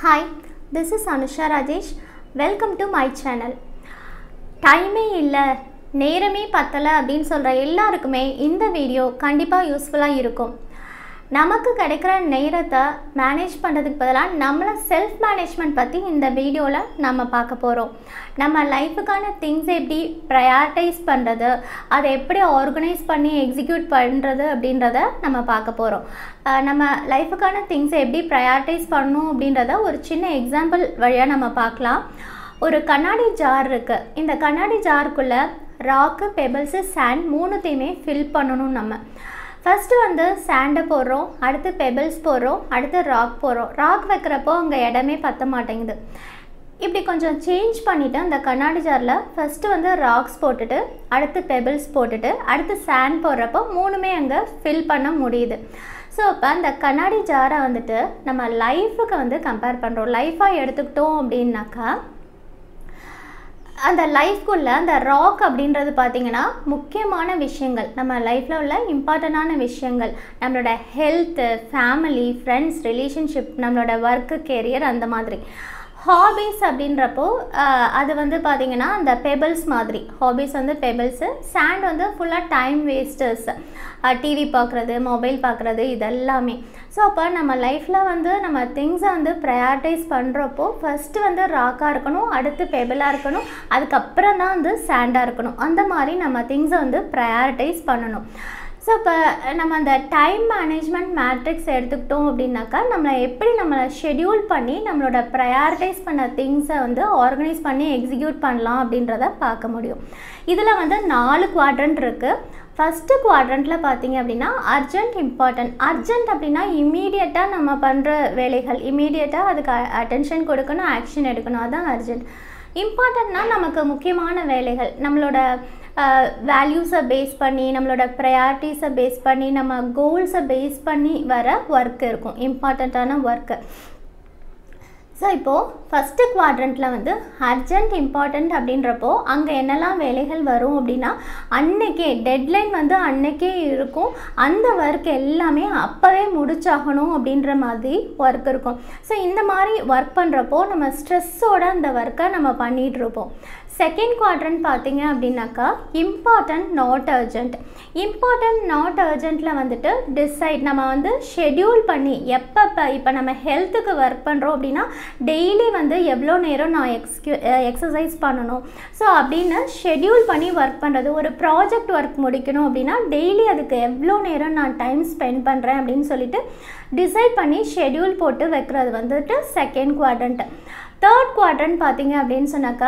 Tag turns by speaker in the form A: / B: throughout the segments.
A: Hi, this is Anusha Rajesh. Welcome to my channel. டைமே இல்லை நேரமே பத்தலை அப்படின்னு சொல்கிற எல்லாருக்குமே இந்த வீடியோ கண்டிப்பாக யூஸ்ஃபுல்லாக இருக்கும். நமக்கு கிடைக்கிற நேரத்தை மேனேஜ் பண்ணுறதுக்கு பதிலாக நம்மளை செல்ஃப் மேனேஜ்மெண்ட் பற்றி இந்த வீடியோவில் நம்ம பார்க்க போகிறோம். நம்ம லைஃபுக்கான திங்ஸ் எப்படி ப்ரையாரிட்டைஸ் பண்ணுறது, அதை எப்படி ஆர்கனைஸ் பண்ணி எக்ஸிக்யூட் பண்ணுறது அப்படின்றத நம்ம பார்க்க போகிறோம். நம்ம லைஃபுக்கான திங்ஸை எப்படி ப்ரையாரிட்டைஸ் பண்ணணும் அப்படின்றத ஒரு சின்ன எக்ஸாம்பிள் வழியாக நம்ம பார்க்கலாம். ஒரு கண்ணாடி ஜார் இருக்குது. இந்த கண்ணாடி ஜாருக்குள்ளே ராக்கு, பெபிள்ஸு, சாண்ட் மூணுத்தையுமே ஃபில் பண்ணணும். நம்ம ஃபஸ்ட்டு சாண்டை போடுறோம், அடுத்து பெபிள்ஸ் போடுறோம், அடுத்து ராக் போடுறோம். ராக் வைக்கிறப்போ அங்கே இடமே பற்ற மாட்டேங்குது. இப்படி கொஞ்சம் சேஞ்ச் பண்ணிவிட்டு அந்த கண்ணாடி ஜாரில் ஃபஸ்ட்டு ராக்ஸ் போட்டுட்டு, அடுத்து பெபிள்ஸ் போட்டுட்டு, அடுத்து சாண்ட் போடுறப்போ மூணுமே அங்கே ஃபில் பண்ண முடியுது. ஸோ இப்போ அந்த கண்ணாடி ஜாரை நம்ம லைஃபுக்கு கம்பேர் பண்ணுறோம். லைஃபாக எடுத்துக்கிட்டோம் அப்படின்னாக்கா அந்த லைஃப்குள்ளே அந்த ராக் அப்படின்றது பார்த்திங்கன்னா முக்கியமான விஷயங்கள், நம்ம லைஃப்பில் உள்ள இம்பார்ட்டண்டான விஷயங்கள், நம்மளோட ஹெல்த்து, ஃபேமிலி, ஃப்ரெண்ட்ஸ், ரிலேஷன்ஷிப், நம்மளோட ஒர்க்கு, கெரியர், அந்த மாதிரி. ஹாபீஸ் அப்படின்றப்போ அது பார்த்திங்கன்னா அந்த பெபிள்ஸ் மாதிரி. ஹாபீஸ் பெபிள்ஸு, சாண்ட் ஃபுல்லாக டைம் வேஸ்டர்ஸ், டிவி பார்க்குறது, மொபைல் பார்க்குறது, இதெல்லாமே. ஸோ அப்போ நம்ம லைஃப்பில் நம்ம திங்ஸை ப்ரையாரிட்டைஸ் பண்ணுறப்போ ஃபஸ்ட்டு ராக்காக இருக்கணும், அடுத்து பெபிளாக இருக்கணும், அதுக்கப்புறம் தான் சாண்டாக இருக்கணும். அந்த மாதிரி நம்ம திங்ஸை ப்ரையாரிட்டைஸ் பண்ணணும். ஸோ இப்போ நம்ம அந்த டைம் மேனேஜ்மெண்ட் மேட்ரிக்ஸ் எடுத்துக்கிட்டோம் அப்படின்னாக்கா நம்மளை எப்படி நம்மளை ஷெட்யூல் பண்ணி நம்மளோட ப்ரையாரிட்டைஸ் பண்ண திங்ஸை ஆர்கனைஸ் பண்ணி எக்ஸிக்யூட் பண்ணலாம் அப்படின்றத பார்க்க முடியும். இதில் 4 குவாட்ரண்ட் இருக்குது. ஃபஸ்ட்டு குவாட்ரண்ட்டில் பார்த்திங்க அப்படின்னா அர்ஜென்ட், இம்பார்ட்டன்ட். அர்ஜென்ட் அப்படின்னா இம்மீடியட்டாக நம்ம பண்ணுற வேலைகள், இம்மீடியட்டாக அதுக்கு அட்டென்ஷன் கொடுக்கணும், ஆக்ஷன் எடுக்கணும், அதுதான் அர்ஜென்ட். இம்பார்ட்டன்ட்னா நமக்கு முக்கியமான வேலைகள், நம்மளோட வேல்யூஸை பேஸ் பண்ணி, நம்மளோட ப்ரையாரிட்டிஸை பேஸ் பண்ணி, நம்ம கோல்ஸை பேஸ் பண்ணி வர ஒர்க் இருக்கும், இம்பார்ட்டண்ட்டான ஒர்க்கு. ஸோ இப்போது ஃபஸ்ட்டு குவாட்ரண்ட்டில் அர்ஜென்ட், இம்பார்ட்டண்ட் அப்படின்றப்போ அங்கே என்னெல்லாம் வேலைகள் வரும் அப்படின்னா அன்னைக்கே டெட்லைன் அன்னைக்கே இருக்கும். அந்த ஒர்க் எல்லாமே அப்போவே முடிச்சாகணும் அப்படின்ற மாதிரி ஒர்க் இருக்கும். ஸோ இந்த மாதிரி ஒர்க் பண்ணுறப்போ நம்ம ஸ்ட்ரெஸ்ஸோட அந்த ஒர்க்கை நம்ம பண்ணிகிட்ருப்போம். செகண்ட் குவாட்ரண்ட் பார்த்திங்க அப்படின்னாக்கா important, not urgent. Important, not அர்ஜென்ட்டில் டிசைட், நம்ம ஷெட்யூல் பண்ணி எப்பப்போ, இப்போ நம்ம ஹெல்த்துக்கு ஒர்க் பண்ணுறோம் அப்படின்னா டெய்லி எவ்வளோ நேரம் நான் எக்ஸசைஸ் பண்ணணும், ஸோ அப்படின்னு ஷெட்யூல் பண்ணி ஒர்க் பண்ணுறது. ஒரு ப்ராஜெக்ட் ஒர்க் முடிக்கணும் அப்படின்னா டெய்லி அதுக்கு எவ்வளோ நேரம் நான் டைம் ஸ்பெண்ட் பண்ணுறேன் அப்படின்னு சொல்லிட்டு டிசைட் பண்ணி ஷெட்யூல் போட்டு வைக்கிறது செகண்ட் குவாட்ரண்ட். தேர்ட் குவாட்ரண்ட் பார்த்திங்க அப்படின்னு சொன்னாக்கா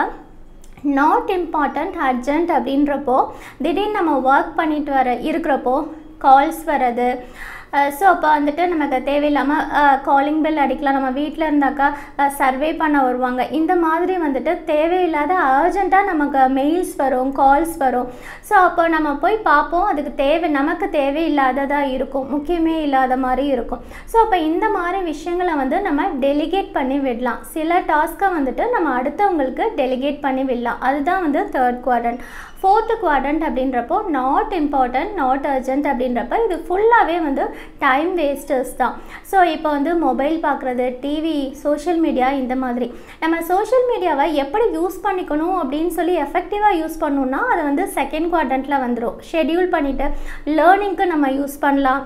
A: நாட் இம்பார்ட்டண்ட், அர்ஜென்ட் அப்படின்றப்போ திடீர்னு நம்ம ஒர்க் பண்ணிட்டு இருக்கிறப்போ கால்ஸ் வர்றது. ஸோ அப்போ நமக்கு தேவையில்லாமல் காலிங் பெல் அடிக்கலாம். நம்ம வீட்டில் இருந்தாக்கா சர்வே பண்ண வருவாங்க. இந்த மாதிரி தேவையில்லாத அர்ஜெண்ட்டாக நமக்கு மெயில்ஸ் வரும், கால்ஸ் வரும். ஸோ அப்போ நம்ம போய் பார்ப்போம், அதுக்கு நமக்கு தேவையில்லாததாக இருக்கும், முக்கியமே இல்லாத மாதிரி இருக்கும். ஸோ அப்போ இந்த மாதிரி விஷயங்களை நம்ம டெலிகேட் பண்ணி விடலாம். சில டாஸ்க்கை நம்ம அடுத்தவங்களுக்கு டெலிகேட் பண்ணி விடலாம். அதுதான் தேர்ட் குவாட்ரண்ட். ஃபோர்த்து குவாட்ரண்ட் அப்படின்றப்போ நாட் இம்பார்ட்டன்ட், நாட் அர்ஜென்ட் அப்படின்றப்ப இது ஃபுல்லாகவே டைம் வேஸ்டர்ஸ் தான். ஸோ இப்போ மொபைல் பார்க்குறது, டிவி, சோஷியல் மீடியா, இந்த மாதிரி நம்ம சோஷியல் மீடியாவை எப்படி யூஸ் பண்ணிக்கணும் அப்படின்னு சொல்லி எஃபெக்டிவாக யூஸ் பண்ணணுன்னா அது செகண்ட் குவாட்ரண்ட்டில் வந்துடும். ஷெட்யூல் பண்ணிவிட்டு லேர்னிங்க்கு நம்ம யூஸ் பண்ணலாம்,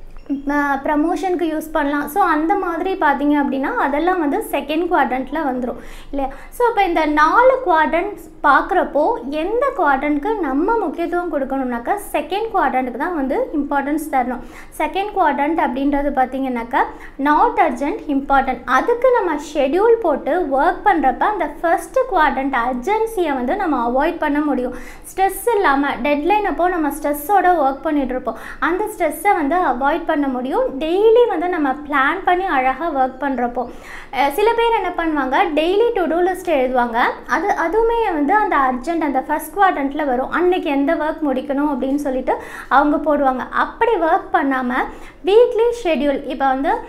A: ப்ரமோஷனுக்கு யூஸ் பண்ணலாம். ஸோ அந்த மாதிரி பார்த்திங்க அப்படின்னா அதெல்லாம் செகண்ட் குவாட்ரண்ட்டில் வந்துடும் இல்லையா. ஸோ இப்போ இந்த 4 குவாட்ரண்ட்ஸ் பார்க்குறப்போ எந்த குவாட்ரண்ட்க்கு நம்ம முக்கியத்துவம் கொடுக்கணுன்னாக்கா செகண்ட் குவாட்ரண்ட்டுக்கு தான் இம்பார்ட்டன்ஸ் தரணும். செகண்ட் குவாட்ரண்ட் அப்படின்றது பார்த்திங்கனாக்கா நாட் அர்ஜென்ட், இம்பார்ட்டன்ட். அதுக்கு நம்ம ஷெட்யூல் போட்டு ஒர்க் பண்ணுறப்ப அந்த ஃபஸ்ட்டு குவாட்ரண்ட் அர்ஜென்சியை நம்ம அவாய்ட் பண்ண முடியும். ஸ்ட்ரெஸ் இல்லாமல் டெட்லைன் அப்போ நம்ம ஸ்ட்ரெஸ்ஸோட ஒர்க் பண்ணிகிட்ருப்போம். அந்த ஸ்ட்ரெஸ்ஸை அவாய்ட் பண்ண முடியும். டெய்லி நம்ம பிளான் பண்ணி அழகாக ஒர்க் பண்ணுறப்போ சில பேர் என்ன பண்ணுவாங்க, டெய்லி டு டூ லிஸ்ட் எழுதுவாங்க. அதுவுமே அந்த அர்ஜென்ட் அந்த ஃபஸ்ட் குவாட்ரண்ட்டில் வரும். அன்றைக்கி எந்த ஒர்க் முடிக்கணும் அப்படின்னு சொல்லிட்டு அவங்க போடுவாங்க. அப்படி ஒர்க் பண்ணாமல் வீக்லி ஷெட்யூல், இப்போ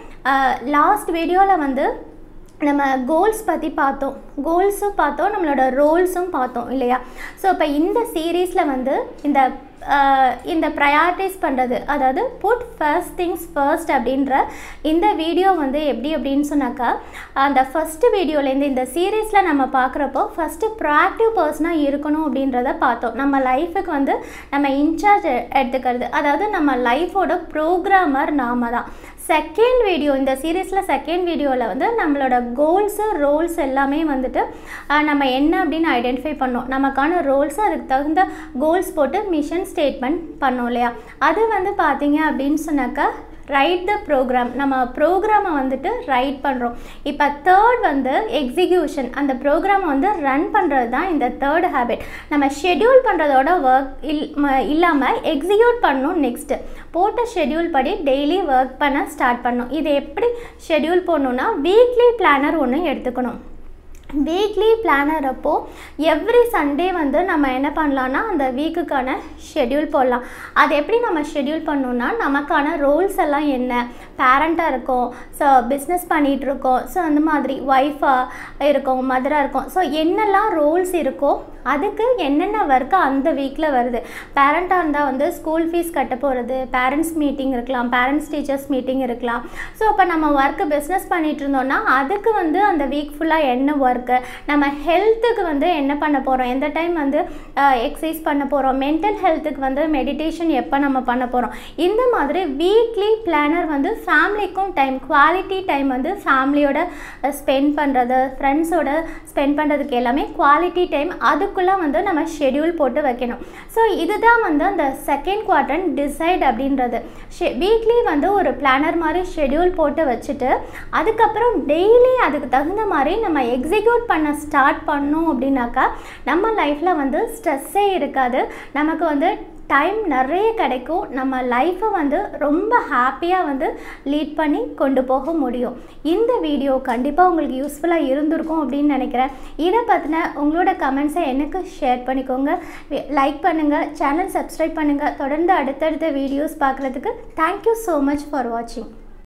A: லாஸ்ட் வீடியோவில் நம்ம கோல்ஸ் பற்றி பார்த்தோம், கோல்ஸும் பார்த்தோம், நம்மளோட ரோல்ஸும் பார்த்தோம் இல்லையா. ஸோ இப்போ இந்த சீரீஸில் இந்த இந்த ப்ரையாரிட்டைஸ் பண்ணுறது, அதாவது புட் ஃபர்ஸ்ட் திங்ஸ் ஃபர்ஸ்ட் அப்படின்ற இந்த வீடியோ வந்து எப்படி அப்படின்னு சொன்னாக்கா, அந்த ஃபஸ்ட்டு வீடியோலேருந்து இந்த சீரீஸில் நம்ம பார்க்குறப்போ ஃபஸ்ட்டு ப்ரோஆக்டிவ் பர்சனாக இருக்கணும் அப்படின்றத பார்த்தோம். நம்ம லைஃபுக்கு வந்து நம்ம இன்சார்ஜ் எடுத்துக்கிறது, அதாவது நம்ம லைஃபோட ப்ரோக்ராமர் நாம தான். செகண்ட் வீடியோ, இந்த சீரீஸில் செகண்ட் வீடியோவில் வந்து நம்மளோட கோல்ஸு ரோல்ஸ் எல்லாமே வந்துட்டு நம்ம என்ன அப்படின்னு ஐடென்டிஃபை பண்ணோம். நமக்கான ரோல்ஸு அதுக்கு தகுந்த கோல்ஸ் போட்டு மிஷன் ஸ்டேட்மெண்ட் பண்ணோம் இல்லையா. அது வந்து பார்த்தீங்க அப்படின்னு சொன்னாக்கா ரைட் த ப்ரோக்ராம், நம்ம ப்ரோக்ராமை வந்துட்டு ரைட் பண்ணுறோம். இப்போ தேர்ட் வந்து எக்ஸிக்யூஷன், அந்த ப்ரோக்ராமை வந்து ரன் பண்ணுறது தான் இந்த தேர்ட் ஹேபிட். நம்ம ஷெட்யூல் பண்ணுறதோட ஒர்க் இல்லாமல் எக்ஸிக்யூட் பண்ணணும். நெக்ஸ்ட்டு போட்ட ஷெட்யூல் படி டெய்லி ஒர்க் பண்ண ஸ்டார்ட் பண்ணணும். இது எப்படி ஷெட்யூல் பண்ணணுன்னா, வீக்லி பிளானர் ஒன்று எடுத்துக்கணும். வீக்லி பிளானர் அப்போது எவ்ரி சண்டே வந்து நம்ம என்ன பண்ணலான்னா அந்த வீக்குக்கான ஷெட்யூல் போடலாம். அது எப்படி நம்ம ஷெட்யூல் பண்ணணுன்னா, நமக்கான ரோல்ஸ் எல்லாம் என்ன, பேரண்ட்டாக இருக்கோம், ஸோ பிஸ்னஸ் பண்ணிகிட்ருக்கோம், ஸோ அந்த மாதிரி ஒய்ஃபாக இருக்கோம், மதராக இருக்கோம், ஸோ என்னெல்லாம் ரோல்ஸ் இருக்கோ அதுக்கு என்னென்ன ஒர்க்கு அந்த வீக்கில் வருது. பேரண்ட்டாக இருந்தால் வந்து ஸ்கூல் ஃபீஸ் கட்ட போகிறது, பேரண்ட்ஸ் மீட்டிங் இருக்கலாம், பேரண்ட்ஸ் டீச்சர்ஸ் மீட்டிங் இருக்கலாம். ஸோ அப்போ நம்ம ஒர்க்கு பிஸ்னஸ் பண்ணிகிட்டு இருந்தோம்னா அதுக்கு வந்து அந்த வீக் ஃபுல்லாக என்ன ஒர்க்கு, நம்ம ஹெல்த்துக்கு வந்து என்ன பண்ண போகிறோம், எந்த டைம் வந்து எக்ஸசைஸ் பண்ண போகிறோம், மென்டல் ஹெல்த்துக்கு வந்து மெடிடேஷன் எப்போ நம்ம பண்ண போகிறோம். இந்த மாதிரி வீக்லி பிளானர் வந்து ஃபேமிலிக்கும் டைம், குவாலிட்டி டைம் வந்து ஃபேமிலியோட ஸ்பெண்ட் பண்ணுறது, ஃப்ரெண்ட்ஸோட ஸ்பெண்ட் பண்ணுறதுக்கு எல்லாமே குவாலிட்டி டைம், அதுக்குள்ளே வந்து நம்ம ஷெட்யூல் போட்டு வைக்கணும். ஸோ இதுதான் வந்து அந்த செகண்ட் குவாட்ரண்ட் டிசைட் அப்படின்றது. வீக்லி வந்து ஒரு பிளானர் மாதிரி ஷெட்யூல் போட்டு வச்சுட்டு அதுக்கப்புறம் டெய்லி அதுக்கு தகுந்த மாதிரி நம்ம எக்ஸிக்யூட் பண்ண ஸ்டார்ட் பண்ணோம் அப்படின்னாக்கா நம்ம லைஃப்பில் வந்து ஸ்ட்ரெஸ்ஸே இருக்காது, நமக்கு வந்து டைம் நிறைய கிடைக்கும், நம்ம லைஃப்பை வந்து ரொம்ப ஹாப்பியாக வந்து லீட் பண்ணி கொண்டு போக முடியும். இந்த வீடியோ கண்டிப்பாக உங்களுக்கு யூஸ்ஃபுல்லாக இருந்திருக்கும் அப்படின்னு நினைக்கிறேன். இதை பற்றின உங்களோட கமெண்ட்ஸை எனக்கு ஷேர் பண்ணிக்கோங்க, லைக் பண்ணுங்கள், சேனல் சப்ஸ்கிரைப் பண்ணுங்கள். தொடர்ந்து அடுத்தடுத்த வீடியோஸ் பார்க்குறதுக்கு தேங்க்யூ ஸோ மச் ஃபார் வாட்சிங்.